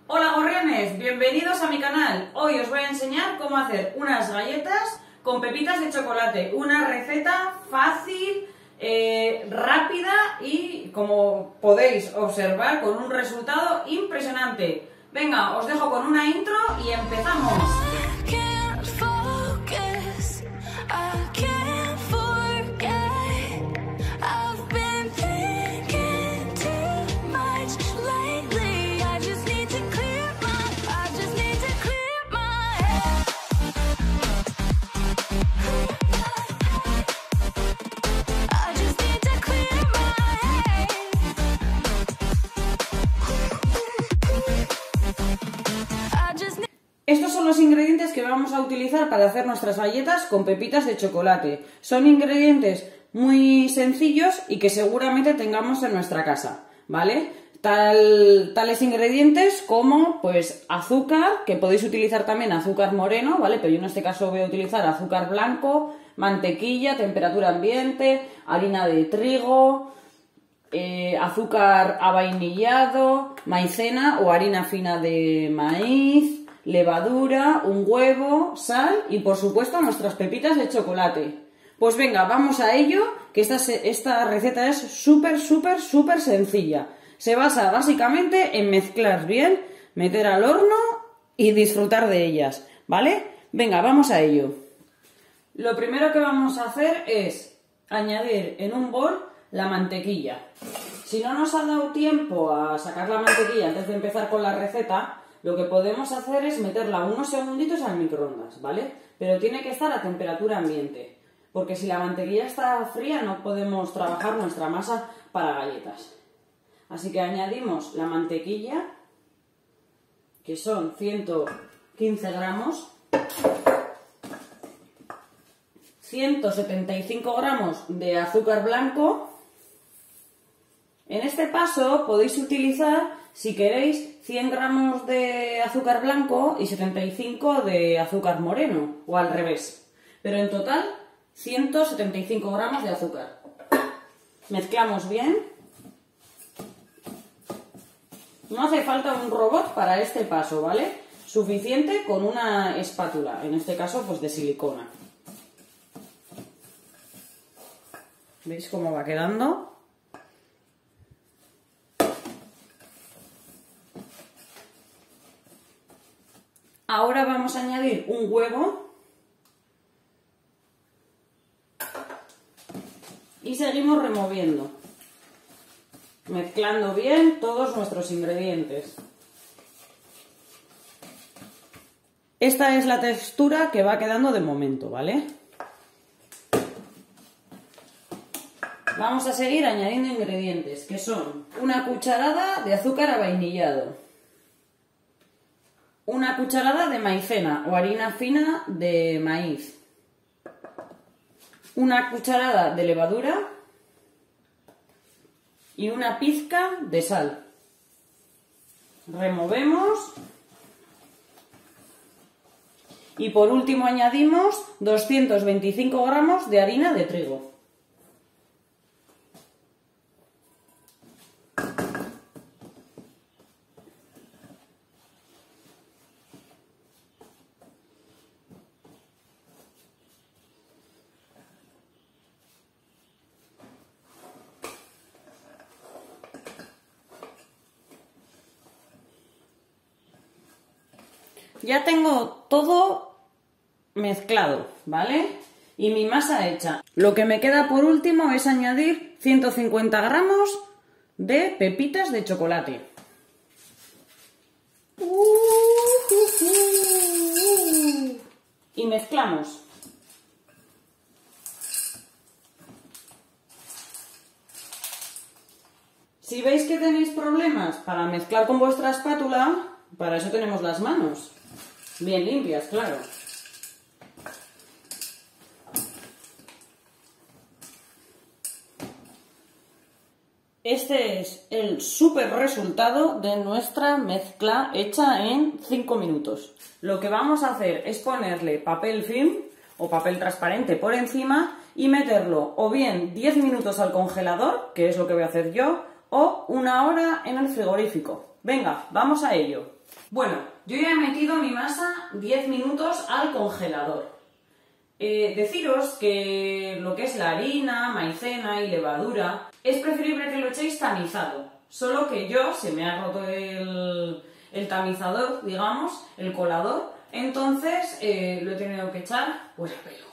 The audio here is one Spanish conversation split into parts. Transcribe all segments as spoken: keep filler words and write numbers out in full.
Hola gorriones, bienvenidos a mi canal. Hoy os voy a enseñar cómo hacer unas galletas con pepitas de chocolate. Una receta fácil, eh, rápida y, como podéis observar, con un resultado impresionante. Venga, os dejo con una intro y empezamos. Estos son los ingredientes que vamos a utilizar para hacer nuestras galletas con pepitas de chocolate. Son ingredientes muy sencillos y que seguramente tengamos en nuestra casa, ¿vale? Tal, tales ingredientes como pues azúcar, que podéis utilizar también azúcar moreno, ¿vale? Pero yo en este caso voy a utilizar azúcar blanco, mantequilla, temperatura ambiente, harina de trigo, eh, azúcar avainillado, maicena o harina fina de maíz, levadura, un huevo, sal y por supuesto nuestras pepitas de chocolate. Pues venga, vamos a ello, que esta, esta receta es súper, súper, súper sencilla. Se basa básicamente en mezclar bien, meter al horno y disfrutar de ellas, ¿vale? Venga, vamos a ello. Lo primero que vamos a hacer es añadir en un bol la mantequilla. Si no nos ha dado tiempo a sacar la mantequilla antes de empezar con la receta, lo que podemos hacer es meterla unos segunditos al microondas, ¿vale? Pero tiene que estar a temperatura ambiente, porque si la mantequilla está fría no podemos trabajar nuestra masa para galletas. Así que añadimos la mantequilla, que son ciento quince gramos, ciento setenta y cinco gramos de azúcar blanco. En este paso podéis utilizar, si queréis, cien gramos de azúcar blanco y setenta y cinco de azúcar moreno, o al revés. Pero en total, ciento setenta y cinco gramos de azúcar. Mezclamos bien. No hace falta un robot para este paso, ¿vale? Suficiente con una espátula, en este caso pues de silicona. ¿Veis cómo va quedando? Ahora vamos a añadir un huevo y seguimos removiendo, mezclando bien todos nuestros ingredientes. Esta es la textura que va quedando de momento, ¿vale? Vamos a seguir añadiendo ingredientes, que son una cucharada de azúcar avainillado, una cucharada de maicena o harina fina de maíz, una cucharada de levadura y una pizca de sal. Removemos y por último añadimos doscientos veinticinco gramos de harina de trigo. Ya tengo todo mezclado, ¿vale? Y mi masa hecha. Lo que me queda por último es añadir ciento cincuenta gramos de pepitas de chocolate. Y mezclamos. Si veis que tenéis problemas para mezclar con vuestra espátula, para eso tenemos las manos. Bien limpias, claro. Este es el súper resultado de nuestra mezcla hecha en cinco minutos. Lo que vamos a hacer es ponerle papel film o papel transparente por encima y meterlo o bien diez minutos al congelador, que es lo que voy a hacer yo, o una hora en el frigorífico. Venga, vamos a ello. Bueno, yo ya he metido mi masa diez minutos al congelador. Eh, deciros que lo que es la harina, maicena y levadura es preferible que lo echéis tamizado, solo que yo se me ha roto el, el tamizador, digamos, el colador, entonces eh, lo he tenido que echar pues a pelo,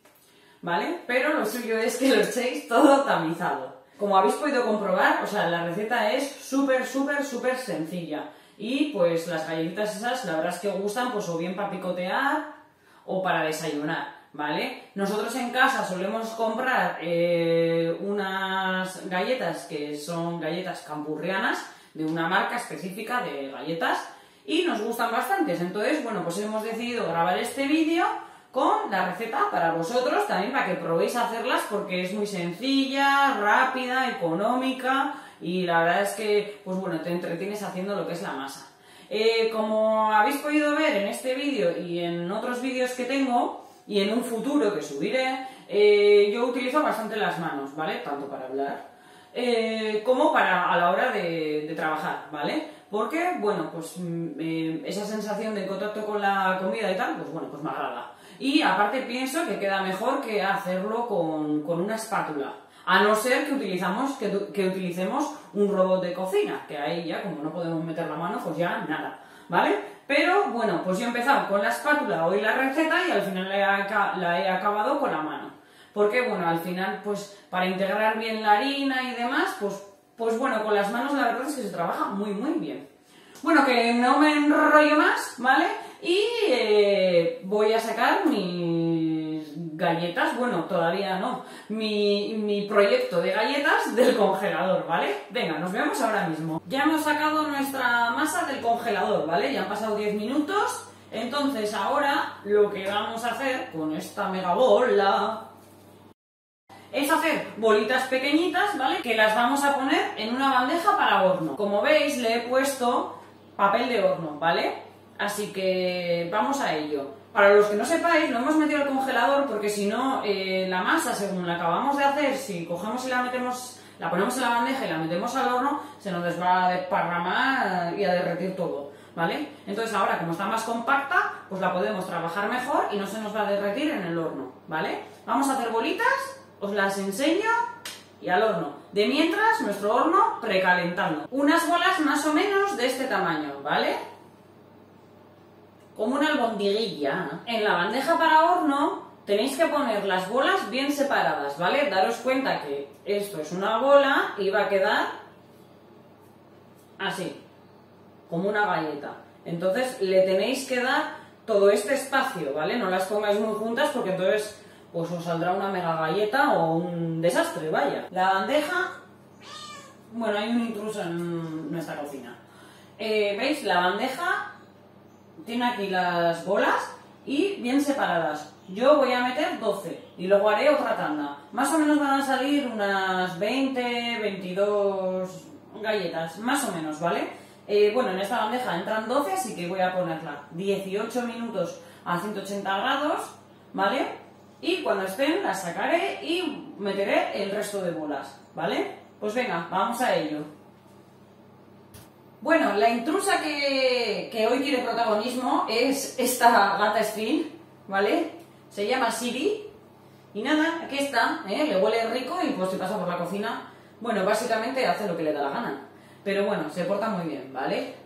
¿vale? Pero lo suyo es que lo echéis todo tamizado. Como habéis podido comprobar, o sea, la receta es súper, súper, súper sencilla y pues las galletitas esas la verdad es que gustan pues o bien para picotear o para desayunar. ¿Vale? Nosotros en casa solemos comprar eh, unas galletas que son galletas campurrianas de una marca específica de galletas y nos gustan bastantes. Entonces, bueno, pues hemos decidido grabar este vídeo con la receta para vosotros, también para que probéis a hacerlas porque es muy sencilla, rápida, económica y la verdad es que, pues bueno, te entretienes haciendo lo que es la masa. Eh, como habéis podido ver en este vídeo y en otros vídeos que tengo, y en un futuro que subiré, eh, yo utilizo bastante las manos, ¿vale? Tanto para hablar eh, como para a la hora de, de trabajar, ¿vale? Porque, bueno, pues eh, esa sensación de contacto con la comida y tal, pues bueno, pues me agrada. Y aparte pienso que queda mejor que hacerlo con, con una espátula. A no ser que, utilizamos, que, que utilicemos un robot de cocina, que ahí ya, como no podemos meter la mano, pues ya nada, ¿vale? Pero, bueno, pues yo he empezado con la espátula hoy la receta y al final la he, la he acabado con la mano. Porque, bueno, al final, pues, para integrar bien la harina y demás, pues, pues bueno, con las manos la verdad es que se trabaja muy, muy bien. Bueno, que no me enrollo más, ¿vale? Y eh, voy a sacar mis galletas, bueno, todavía no, mi, mi proyecto de galletas del congelador, ¿vale? Venga, nos vemos ahora mismo. Ya hemos sacado nuestra masa del congelador, ¿vale? Ya han pasado diez minutos, entonces ahora lo que vamos a hacer con esta mega bola es hacer bolitas pequeñitas, ¿vale? Que las vamos a poner en una bandeja para horno. Como veis, le he puesto papel de horno, ¿vale? Así que vamos a ello. Para los que no sepáis, lo hemos metido al congelador porque si no, eh, la masa, según la acabamos de hacer, si cogemos y la metemos, la ponemos en la bandeja y la metemos al horno, se nos va a desparramar y a derretir todo, ¿vale? Entonces ahora, como está más compacta, pues la podemos trabajar mejor y no se nos va a derretir en el horno, ¿vale? Vamos a hacer bolitas, os las enseño y al horno. De mientras, nuestro horno precalentando. Unas bolas más o menos de este tamaño, ¿vale? Como una albondiguilla. En la bandeja para horno tenéis que poner las bolas bien separadas, ¿vale? Daros cuenta que esto es una bola y va a quedar así, como una galleta. Entonces le tenéis que dar todo este espacio, ¿vale? No las pongáis muy juntas porque entonces pues os saldrá una mega galleta o un desastre, vaya. La bandeja, bueno, hay un intruso en nuestra cocina. Eh, ¿Veis? La bandeja tiene aquí las bolas y bien separadas. Yo voy a meter doce y luego haré otra tanda. Más o menos van a salir unas veinte, veintidós galletas, más o menos, ¿vale? Eh, bueno, en esta bandeja entran doce, así que voy a ponerla dieciocho minutos a ciento ochenta grados, ¿vale? Y cuando estén las sacaré y meteré el resto de bolas, ¿vale? Pues venga, vamos a ello. Bueno, la intrusa que, que hoy tiene protagonismo es esta gata Sphinx, ¿vale? Se llama Siri. Y nada, aquí está, ¿eh? Le huele rico y pues se pasa por la cocina. Bueno, básicamente hace lo que le da la gana. Pero bueno, se porta muy bien, ¿vale?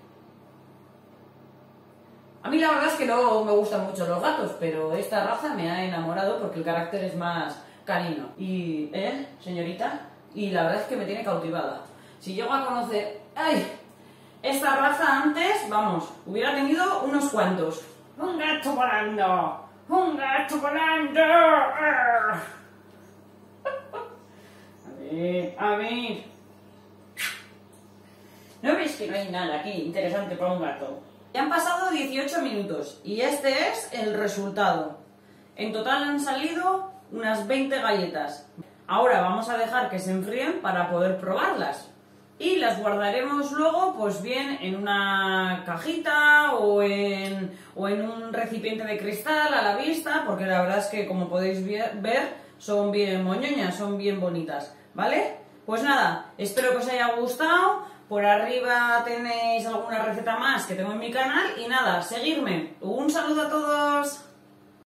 A mí la verdad es que no me gustan mucho los gatos, pero esta raza me ha enamorado porque el carácter es más canino. Y, ¿eh, señorita? Y la verdad es que me tiene cautivada. Si llego a conocer... ¡Ay! Esta raza antes, vamos, hubiera tenido unos cuantos. ¡Un gato volando! ¡Un gato volando! A ver, a ver. ¿No ves que no hay nada aquí interesante para un gato? Ya han pasado dieciocho minutos y este es el resultado. En total han salido unas veinte galletas. Ahora vamos a dejar que se enfríen para poder probarlas. Y las guardaremos luego, pues bien, en una cajita o en, o en un recipiente de cristal a la vista, porque la verdad es que, como podéis ver, son bien moñoñas, son bien bonitas, ¿vale? Pues nada, espero que os haya gustado. Por arriba tenéis alguna receta más que tengo en mi canal y nada, seguidme. Un saludo a todos.